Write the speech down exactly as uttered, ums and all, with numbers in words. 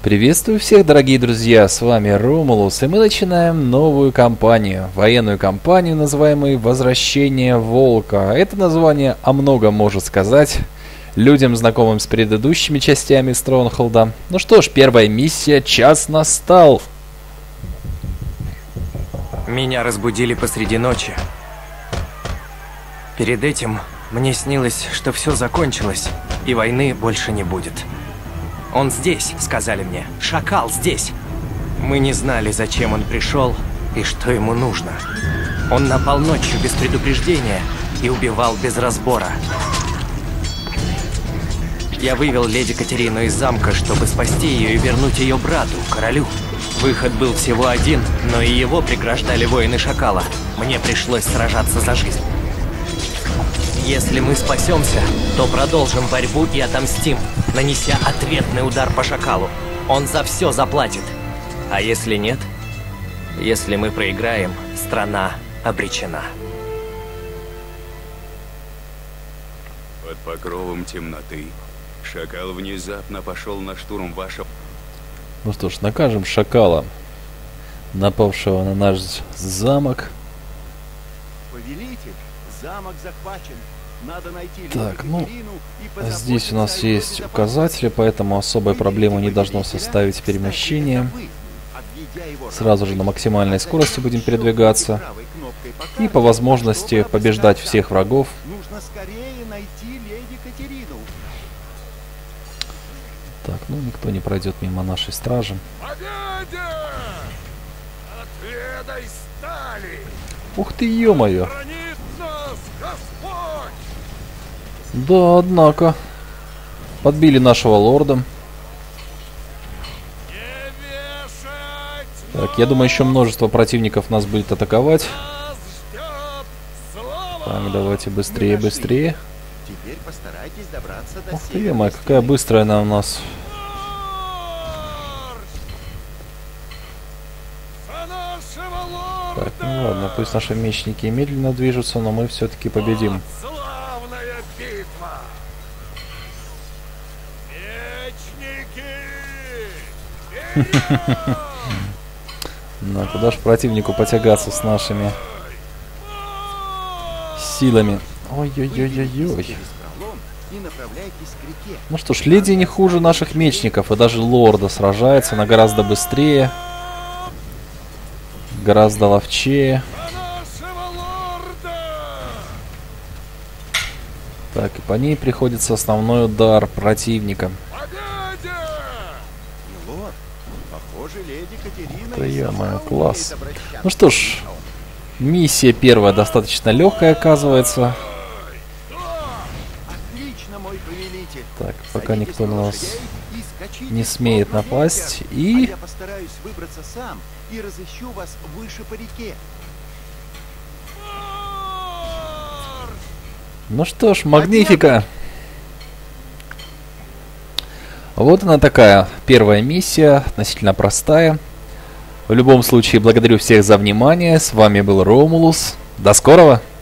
Приветствую всех, дорогие друзья, с вами Ромулус, и мы начинаем новую кампанию, военную кампанию, называемую «Возвращение Волка». Это название о многом может сказать людям, знакомым с предыдущими частями Стронгхолда. Ну что ж, первая миссия, час настал. Меня разбудили посреди ночи. Перед этим мне снилось, что все закончилось, и войны больше не будет. «Он здесь», — сказали мне. «Шакал здесь». Мы не знали, зачем он пришел и что ему нужно. Он напал ночью без предупреждения и убивал без разбора. Я вывел леди Катерину из замка, чтобы спасти ее и вернуть ее брату, королю. Выход был всего один, но и его преграждали воины Шакала. Мне пришлось сражаться за жизнь. Если мы спасемся, то продолжим борьбу и отомстим, нанеся ответный удар по Шакалу. Он за все заплатит. А если нет? Если мы проиграем, страна обречена. Под покровом темноты Шакал внезапно пошел на штурм вашего... Ну что ж, накажем Шакала, напавшего на наш замок. Повелитель, замок захвачен. Надо найти Так, ну, здесь у нас есть указатели, поэтому особой проблемы не должно составить перемещение. Сразу же на максимальной скорости будем передвигаться. И по возможности побеждать всех врагов. Нужно скорее найти леди Катерину. Так, ну никто не пройдет мимо нашей стражи. Ух ты, ё-моё! Да, однако. Подбили нашего лорда. Так, я думаю, еще множество противников нас будет атаковать. Так, давайте быстрее, быстрее. Теперь постарайтесь добраться до Ух ты, ё-моё, какая быстрая она у нас. Так, ну ладно, пусть наши мечники медленно движутся, но мы все-таки победим. Ну, куда ж противнику потягаться с нашими силами? Ой-ой-ой-ой-ой. Ну что ж, леди не хуже наших мечников, и даже лорда сражается, она гораздо быстрее, гораздо ловчее. Так, и по ней приходится основной удар противника. Да ё-моё, класс. Ну что ж, миссия первая достаточно легкая, оказывается. Так, пока никто на нас не смеет напасть. И... я постараюсь выбраться сам и разыщу вас выше по реке. Ну что ж, магнифика. Вот она такая первая миссия, относительно простая. В любом случае, благодарю всех за внимание. С вами был Ромулус. До скорого!